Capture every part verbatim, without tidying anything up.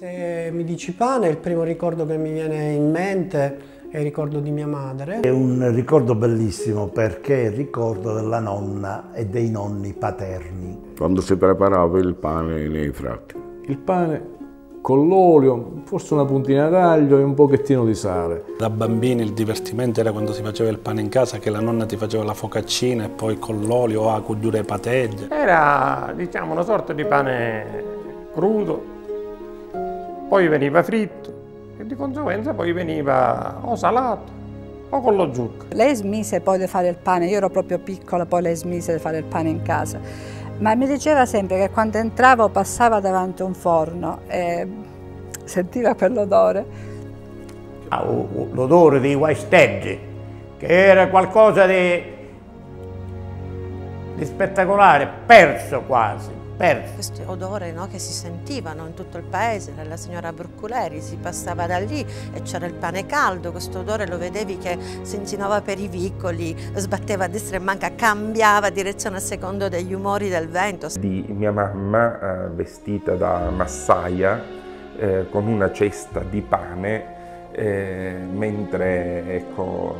Se mi dici pane, il primo ricordo che mi viene in mente è il ricordo di mia madre. È un ricordo bellissimo perché è il ricordo della nonna e dei nonni paterni. Quando si preparava il pane nei fratti. Il pane con l'olio, forse una puntina d'aglio e un pochettino di sale. Da bambini il divertimento era quando si faceva il pane in casa, che la nonna ti faceva la focaccina e poi con l'olio a cugliare le pateglie. Era, diciamo, una sorta di pane crudo, poi veniva fritto e di conseguenza poi veniva o salato o con lo zucchero. Lei smise poi di fare il pane, io ero proprio piccola, poi lei smise di fare il pane in casa. Ma mi diceva sempre che quando entravo passava davanti a un forno e sentiva quell'odore. L'odore dei guaisteggi, che era qualcosa di, di spettacolare, perso quasi. Perso. Questi odori, no, che si sentivano in tutto il paese, dalla signora Brucculeri, si passava da lì e c'era il pane caldo, questo odore lo vedevi che si insinuava per i vicoli, sbatteva a destra e manca, cambiava direzione a secondo degli umori del vento. Di mia mamma eh, vestita da massaia eh, con una cesta di pane eh, mentre ecco,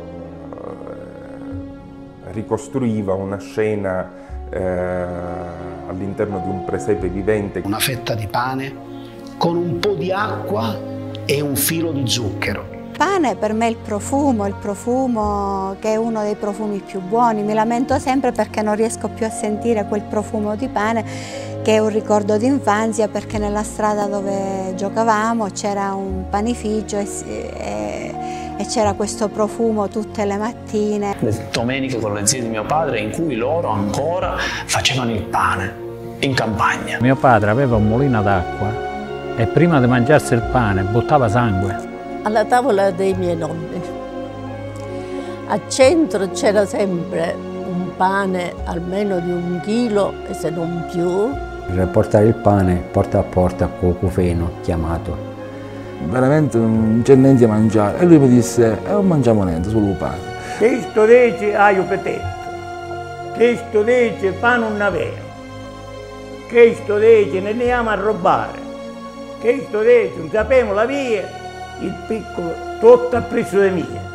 eh, ricostruiva una scena eh, all'interno di un presepe vivente. Una fetta di pane con un po' di acqua e un filo di zucchero. Il pane per me è il profumo, il profumo che è uno dei profumi più buoni. Mi lamento sempre perché non riesco più a sentire quel profumo di pane che è un ricordo d'infanzia, perché nella strada dove giocavamo c'era un panificio e, e, e c'era questo profumo tutte le mattine. Le domeniche con le zie di mio padre in cui loro ancora facevano il pane in campagna. Mio padre aveva un mulino d'acqua e prima di mangiarsi il pane buttava sangue. Alla tavola dei miei nonni, a centro c'era sempre un pane almeno di un chilo e se non più. Per portare il pane porta a porta con cufeno chiamato. Veramente non c'è niente da mangiare e lui mi disse eh, non mangiamo niente, solo il pane. Che sto dice aio petetto, che sto dice pane non aveva, che sto dice ne andiamo a rubare, che sto dice non sappiamo la via, il piccolo tutto a preso di mia.